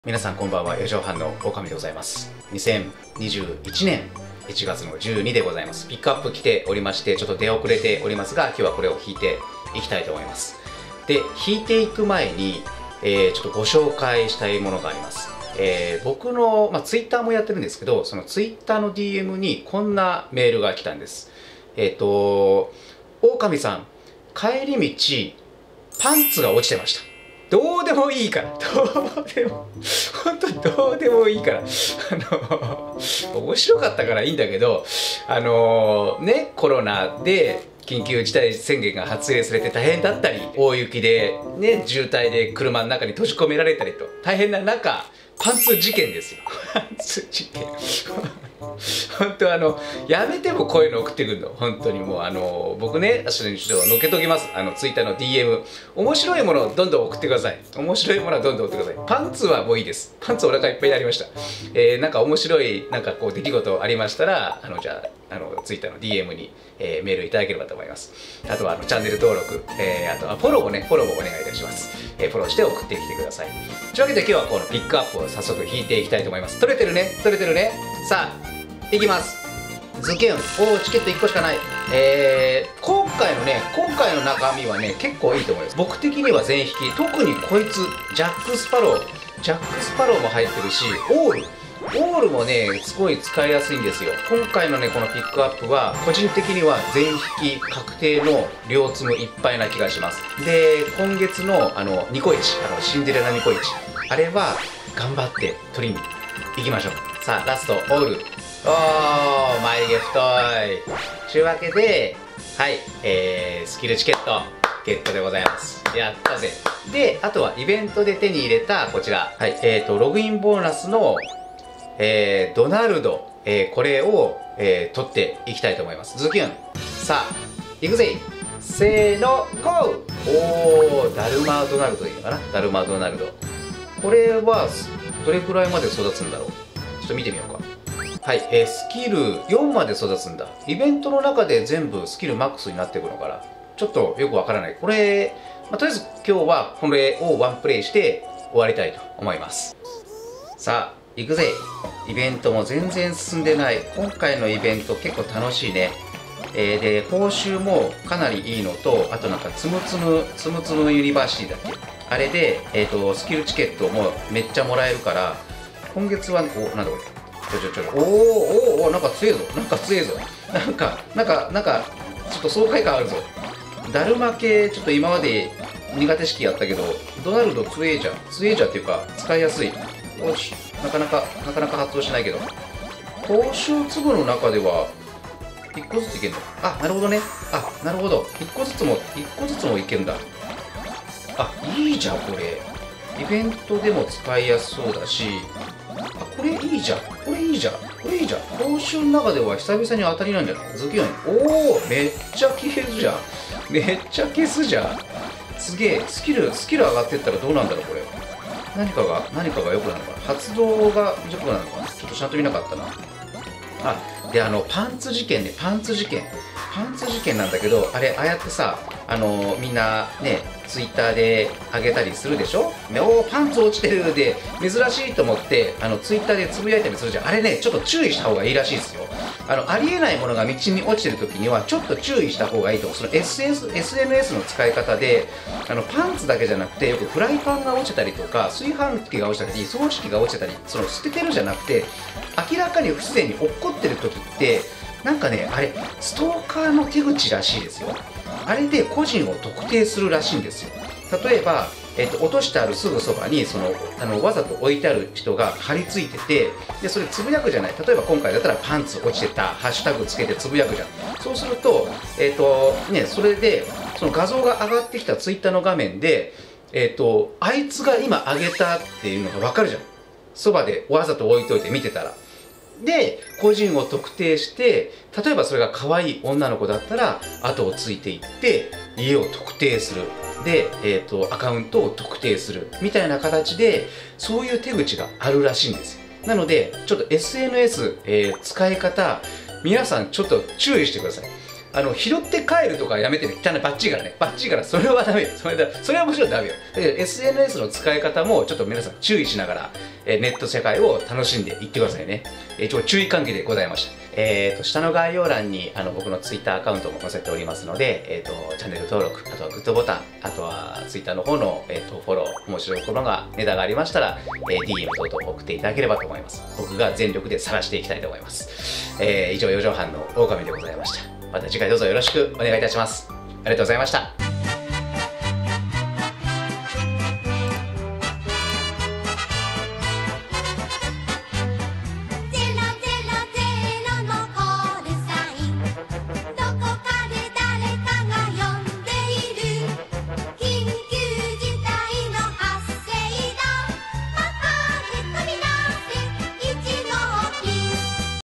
皆さんこんばんは、4畳半の狼でございます。2021年1月の12でございます。ピックアップ来ておりまして、ちょっと出遅れておりますが、今日はこれを弾いていきたいと思います。で、弾いていく前に、ちょっとご紹介したいものがあります。僕の、Twitter もやってるんですけど、その Twitter の DM にこんなメールが来たんです。狼さん、帰り道、パンツが落ちてました。どうでもいいから。どうでも、本当にどうでもいいから。面白かったからいいんだけど、コロナで緊急事態宣言が発令されて大変だったり、大雪で、渋滞で車の中に閉じ込められたりと、大変な中、パンツ事件ですよ。パンツ事件。本当やめてもこういうの送ってくるの。本当にもう僕ね、ちょっと載っけときます。ツイッターの DM。面白いものをどんどん送ってください。面白いものはどんどん送ってください。パンツはもういいです。パンツお腹いっぱいになりました。なんか面白い、出来事ありましたら、じゃあ、ツイッターの DM に、メールいただければと思います。あとは、チャンネル登録、あとはフォローもお願いいたします。フォローして送ってきてください。というわけで今日はこのピックアップを早速弾いていきたいと思います。取れてるね、取れてるね。さあ、いきます。ズキュン。おー、チケット1個しかない。今回の中身はね、結構いいと思います。僕的には全引き。特にこいつ、ジャックスパローも入ってるし、オールもね、すごい使いやすいんですよ。今回のね、このピックアップは、個人的には全引き確定の両つむいっぱいな気がします。で、今月のニコイチ、シンデレラニコイチ。あれは、頑張って取りに行きましょう。さあ、ラスト、オール。おー、眉毛太い。というわけで、はい、スキルチケット、ゲットでございます。やったぜ。で、あとはイベントで手に入れた、こちら。はい、ログインボーナスの、ドナルド、これを、取っていきたいと思います。ズキュン。さあ、行くぜ。せーの、ゴー。おー、ダルマドナルドでいいのかな。ダルマドナルド。これは、どれくらいまで育つんだろう。ちょっと見てみようか。はい、スキル4まで育つんだ。イベントの中で全部スキルマックスになっていくのかな。ちょっとよくわからない。これ、とりあえず今日はこれをワンプレイして終わりたいと思います。さあ、行くぜ。イベントも全然進んでない。今回のイベント結構楽しいね。で、報酬もかなりいいのと、あとつむつむユニバーシティだっけ。あれで、スキルチケットもめっちゃもらえるから、今月は、なんだこれ。おー、なんか強えぞ。なんか、ちょっと爽快感あるぞ。ダルマ系、ちょっと今まで苦手式やったけど、ドナルド強えじゃんっていうか、使いやすい。よし、なかなか発動しないけど。報酬粒の中では、1個ずついけるの。あ、なるほどね。あ、なるほど。1個ずつもいけるんだ。あ、いいじゃん、これ。イベントでも使いやすそうだし、あ、これいいじゃん。報酬の中では久々に当たりなんじゃない？ズキュン。おお、めっちゃ消すじゃん。すげえ。スキル上がってったらどうなんだろう、これ。何かが良くなるのかな。発動が良くなるのかな。ちょっとちゃんと見なかったな。あ、で、パンツ事件ね。パンツ事件なんだけど、ああやってさ、みんなね、ツイッターで上げたりするでしょ。おー、パンツ落ちてるで、珍しいと思って、ツイッターでつぶやいたりするじゃん。あれね、ちょっと注意した方がいいらしいですよ。ありえないものが道に落ちてる時には、ちょっと注意した方がいいと思う。その SNS の使い方で、パンツだけじゃなくて、よくフライパンが落ちたりとか、炊飯器が落ちたり、掃除機が落ちたり、捨ててるじゃなくて、明らかに不自然に落っこってる時って、なんかね、あれ、ストーカーの手口らしいですよ。あれで個人を特定するらしいんですよ。例えば、落としてあるすぐそばにわざと置いてある人が張り付いてて、でそれつぶやくじゃない。例えば今回だったらパンツ落ちてた、ハッシュタグつけてつぶやくじゃん。そうすると、それでその画像が上がってきたツイッターの画面で、あいつが今上げたっていうのが分かるじゃん。そばでわざと置いといて見てたら。で、個人を特定して、例えばそれが可愛い女の子だったら、後をついていって、家を特定する。で、アカウントを特定する。みたいな形で、そういう手口があるらしいんですよ。なので、ちょっと SNS、使い方、皆さんちょっと注意してください。 拾って帰るとかやめてね。バッチリからね。バッチリから、それはダメよ。それはもちろんダメよ。SNS の使い方もちょっと皆さん注意しながら、ネット社会を楽しんでいってくださいね。注意喚起でございました。下の概要欄に僕の Twitter アカウントも載せておりますので、チャンネル登録、あとはグッドボタン、あとは Twitter の方の、フォロー、面白いことが、ネタがありましたら、DM 等々送っていただければと思います。僕が全力で晒していきたいと思います。以上、4畳半の狼でございました。また次回どうぞよろしくお願いいたします。ありがとうございました。